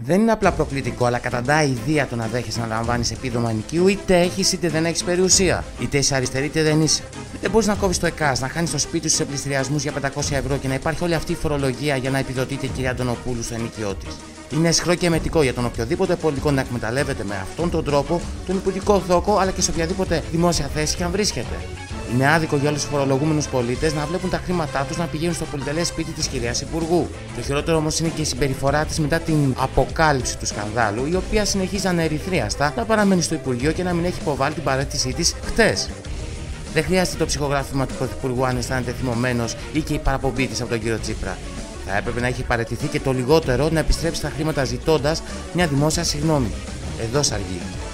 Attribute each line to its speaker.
Speaker 1: Δεν είναι απλά προκλητικό, αλλά καταντά ιδέα το να δέχεσαι να λαμβάνεις επίδομα ενοικίου, είτε έχεις είτε δεν έχεις περιουσία. Είτε είσαι αριστερή είτε δεν είσαι. Δεν μπορείς να κόβεις το ΕΚΑΣ, να χάνεις το σπίτι σου σε πληστηριασμούς για 500 € και να υπάρχει όλη αυτή η φορολογία για να επιδοτείται η κυρία Αντωνοπούλου στο ενοικιό της. Είναι αισχρό και εμετικό για τον οποιοδήποτε πολιτικό να εκμεταλλεύεται με αυτόν τον τρόπο τον υπουργικό θόκο, αλλά και σε οποιαδήποτε δημόσια θέση και αν βρίσκεται. Είναι άδικο για όλους τους φορολογούμενους πολίτες να βλέπουν τα χρήματά τους να πηγαίνουν στο πολυτελές σπίτι της κυρίας Υπουργού. Το χειρότερο όμως είναι και η συμπεριφορά της μετά την αποκάλυψη του σκανδάλου, η οποία συνεχίζει ανερυθρίαστα να παραμένει στο Υπουργείο και να μην έχει υποβάλει την παρέτησή της χτες. Δεν χρειάζεται το ψυχογράφημα του Πρωθυπουργού αν αισθάνεται θυμωμένος ή και η παραπομπή της από τον κύριο Τσίπρα. Θα έπρεπε να έχει παραιτηθεί και το λιγότερο να επιστρέψει τα χρήματα ζητώντας μια δημόσια συγγνώμη. Εδώ σ' αργεί.